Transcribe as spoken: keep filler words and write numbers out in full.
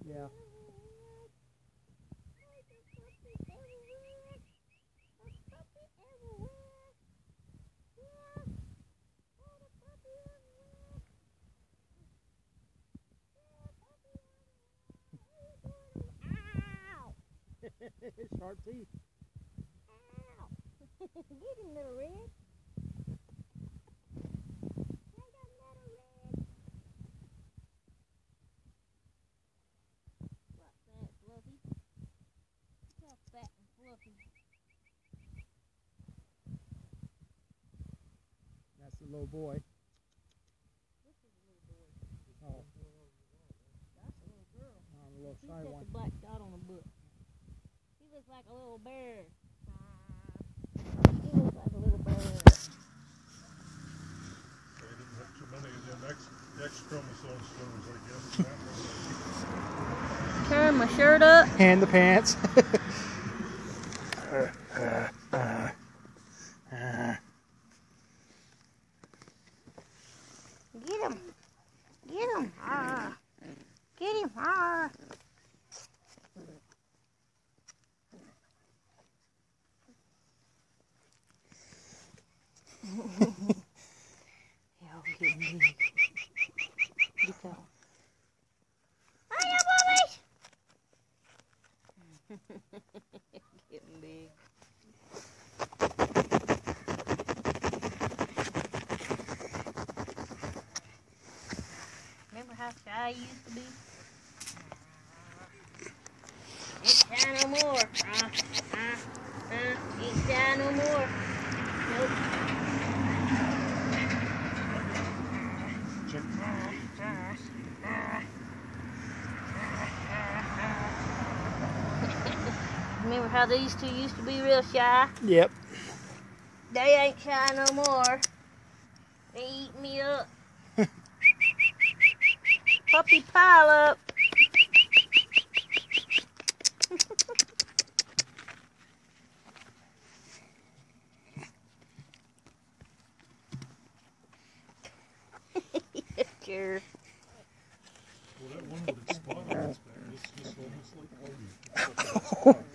Yeah. Sharp teeth. Ow! Get him, little red. Fat and fluffy. That's the little boy. This is a little boy. Oh. That's a little girl. Oh, the little He's shy got one. the black dot on the butt. He looks like a little bear. He looks like a little bear. They didn't have too many of them X, X chromosome stones, I guess. Turn my shirt up. And the pants. Get him. Get him. Ah. Get him. Ah. Y'all get me. Get that one. Hiya, boys. Getting big. Remember how shy I used to be? Ain't shy no more. Uh, uh, uh, ain't shy no more. Nope. Check. Remember how these two used to be real shy? Yep. They ain't shy no more. They eat me up. Puppy pile up. Sure. Well, that one would explode. It's just almost like